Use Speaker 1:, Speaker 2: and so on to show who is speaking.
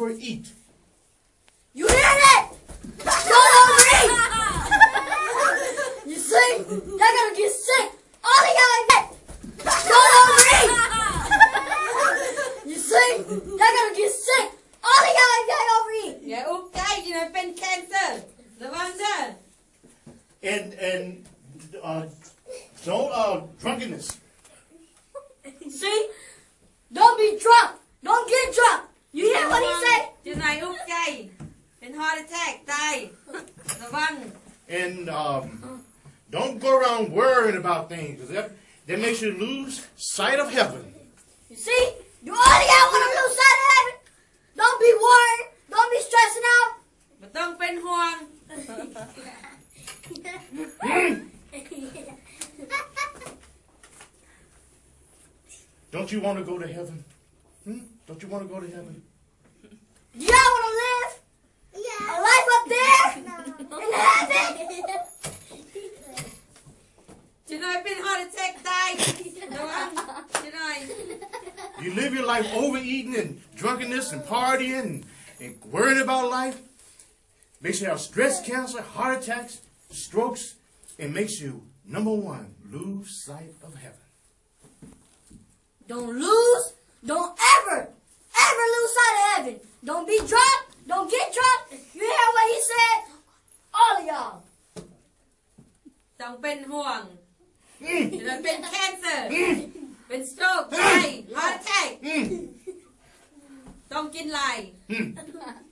Speaker 1: overeat.
Speaker 2: You hear that? Don't overeat. You see? Y'all gonna get sick. All of y'all get. Don't overeat. You see? Y'all gonna get sick. All of y'all got overeat.
Speaker 3: อย่าอุ้มใจอย่าเป็นแคนเซอร์ระวังเด้อ
Speaker 1: And don't drunkenness.
Speaker 2: See? Don't be drunk. Don't get drunk. You hear what he said?
Speaker 3: จะนายอุ้มใจเป็นฮอร์ทแทกตายระวัง
Speaker 1: And don't go around worrying about things, because that makes you lose sight of heaven.
Speaker 2: You see? Do all of y'all want to lose sight of heaven? Don't be worried. Don't be stressing out.
Speaker 3: ไม่ต้องเป็นห่วง
Speaker 1: Don't you want to go to heaven? Don't you want to go to heaven?
Speaker 2: Do y'all want to live a life up there in heaven?
Speaker 3: จะนายเป็นฮอร์ทแทกตายระวังจะนาย
Speaker 1: You live your life overeating and drunkenness and partying and worrying about life. Makes you have stress, cancer, heart attacks, strokes, and makes you, number one, lose sight of heaven.
Speaker 2: Don't lose. Don't ever lose sight of heaven. Don't be drunk. Don't get drunk. You hear what he said? All of y'all.
Speaker 3: ต้องเป็นห่วงจะนายเป็นแคนเซอร์เป็นสโตรกไตฮอร์ทแทกต้องกินไลน์